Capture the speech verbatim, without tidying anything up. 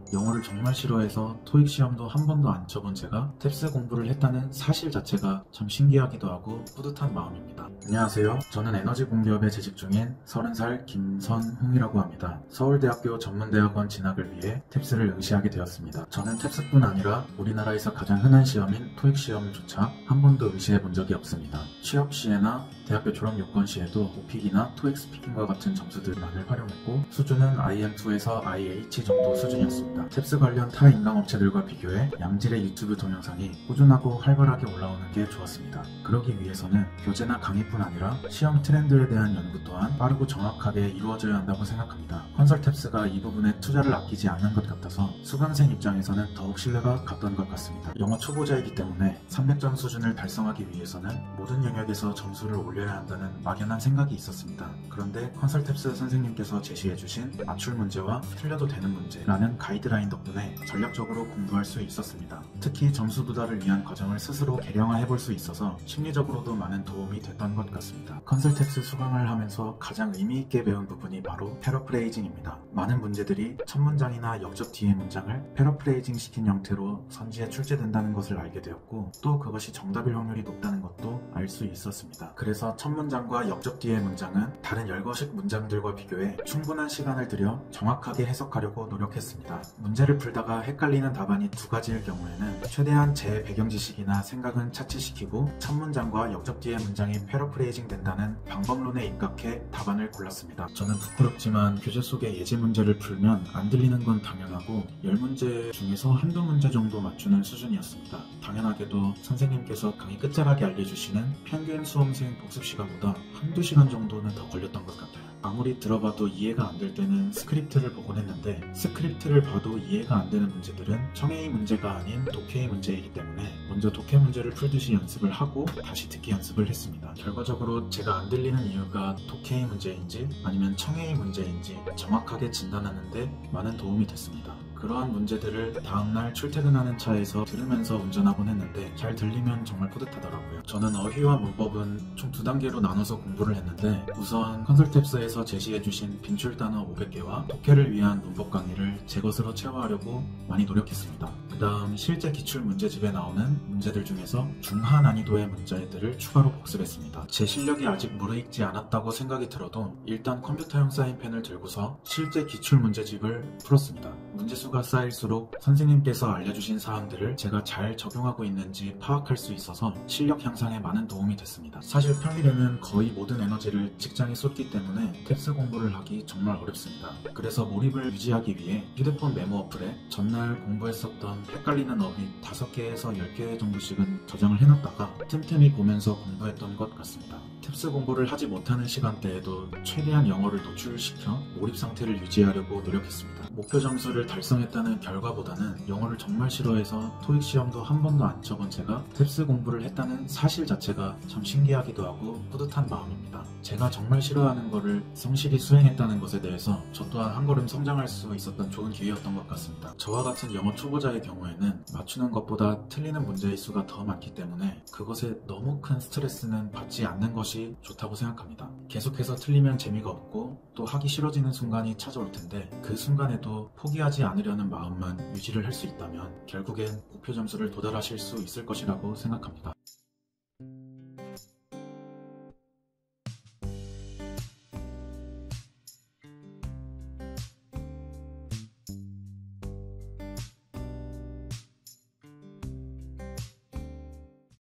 영어를 정말 싫어해서 토익 시험도 한 번도 안 쳐본 제가 탭스 공부를 했다는 사실 자체가 참 신기하기도 하고 뿌듯한 마음입니다. 안녕하세요. 저는 에너지 공기업에 재직 중인 서른 살 김선홍이라고 합니다. 서울대학교 전문대학원 진학을 위해 탭스를 응시하게 되었습니다. 저는 탭스뿐 아니라 우리나라에서 가장 흔한 시험인 토익 시험조차 한 번도 응시해 본 적이 없습니다. 취업 시에나 대학교 졸업 요건 시에도 오픽이나 토익 스피킹과 같은 점수들만을 활용했고 수준은 아이엠 투에서 아이에이치 정도 수준이었습니다. 탭스 관련 타 인강업체들과 비교해 양질의 유튜브 동영상이 꾸준하고 활발하게 올라오는 게 좋았습니다. 그러기 위해서는 교재나 강의뿐 아니라 시험 트렌드에 대한 연구 또한 빠르고 정확하게 이루어져야 한다고 생각합니다. 컨설 탭스가 이 부분에 투자를 아끼지 않는 것 같아서 수강생 입장에서는 더욱 신뢰가 갔던 것 같습니다. 영어 초보자이기 때문에 삼백 점 수준을 달성하기 위해서는 모든 영역에서 점수를 올려야 한다는 막연한 생각이 있었습니다. 그런데 컨설 탭스 선생님께서 제시해주신 맞출 문제와 틀려도 되는 문제라는 가이드라인 덕분에 전략적으로 공부할 수 있었습니다. 특히 점수 도달을 위한 과정을 스스로 개량화해볼 수 있어서 심리적으로도 많은 도움이 됐던 것 같습니다. 컨설 탭스 수강을 하면서 가장 의미있게 배운 부분이 바로 패러프레이징입니다. 많은 문제들이 첫 문장이나 역접 뒤의 문장을 패러프레이징 시킨 형태로 선지에 출제된다는 것을 알게 되었고 또 그것이 정답일 확률이 높다는 것도 알 수 있었습니다. 그래서 첫 문장과 역접 뒤의 문장은 다른 열거식 문장들과 비교해 충분한 시간을 들여 정확하게 해석하려고 노력했습니다. 문제를 풀다가 헷갈리는 답안이 두 가지일 경우에는 최대한 제 배경 지식이나 생각은 차치시키고 첫 문장과 역접 뒤의 문장이 패러프레이징 된다는 방법론에 입각해 답안을 골랐습니다. 저는 부끄럽지만 교재 속의 예제 문제를 풀면 안 들리는 건 당연하고 열 문제 중에서 한두 문제 정도 맞추는 수준이었습니다. 당연하게도 선생님께서 강의 끝자락에 알려주시는 평균 수험생 복습 시간보다 한두 시간 정도는 더 걸렸던 것 같아요. 아무리 들어봐도 이해가 안 될 때는 스크립트를 보곤 했는데 스크립트를 봐도 이해가 안 되는 문제들은 청해의 문제가 아닌 독해의 문제이기 때문에 먼저 독해 문제를 풀듯이 연습을 하고 다시 듣기 연습을 했습니다. 결과적으로 제가 안 들리는 이유가 독해의 문제인지 아니면 청해의 문제인지 정확하게 진단하는 데 많은 도움이 됐습니다. 그러한 문제들을 다음날 출퇴근하는 차에서 들으면서 운전하곤 했는데 잘 들리면 정말 뿌듯하더라고요. 저는 어휘와 문법은 총 두 단계로 나눠서 공부를 했는데 우선 컨설 탭스에서 제시해주신 빈출 단어 오백 개와 독해를 위한 문법 강의를 제 것으로 채워하려고 많이 노력했습니다. 그 다음 실제 기출 문제집에 나오는 문제들 중에서 중하 난이도의 문제들을 추가로 복습했습니다. 제 실력이 아직 무르익지 않았다고 생각이 들어도 일단 컴퓨터용 사인펜을 들고서 실제 기출 문제집을 풀었습니다. 문제수가 쌓일수록 선생님께서 알려주신 사항들을 제가 잘 적용하고 있는지 파악할 수 있어서 실력 향상에 많은 도움이 됐습니다. 사실 평일에는 거의 모든 에너지를 직장에 쏟기 때문에 탭스 공부를 하기 정말 어렵습니다. 그래서 몰입을 유지하기 위해 휴대폰 메모 어플에 전날 공부했었던 헷갈리는 어휘 다섯 개에서 열 개 정도씩은 저장을 해놨다가 틈틈이 보면서 공부했던 것 같습니다. 탭스 공부를 하지 못하는 시간대에도 최대한 영어를 노출시켜 몰입 상태를 유지하려고 노력했습니다. 목표 점수를 달성했다는 결과보다는 영어를 정말 싫어해서 토익 시험도 한 번도 안 쳐본 제가 탭스 공부를 했다는 사실 자체가 참 신기하기도 하고 뿌듯한 마음입니다. 제가 정말 싫어하는 거를 성실히 수행했다는 것에 대해서 저 또한 한 걸음 성장할 수 있었던 좋은 기회였던 것 같습니다. 저와 같은 영어 초보자의 경우에는 맞추는 것보다 틀리는 문제의 수가 더 많기 때문에 그것에 너무 큰 스트레스는 받지 않는 것이 좋다고 생각합니다. 계속해서 틀리면 재미가 없고 또 하기 싫어지는 순간이 찾아올 텐데 그 순간에도 포기하지 않으려는 마음만 유지를 할 수 있다면 결국엔 목표 점수를 도달하실 수 있을 것이라고 생각합니다.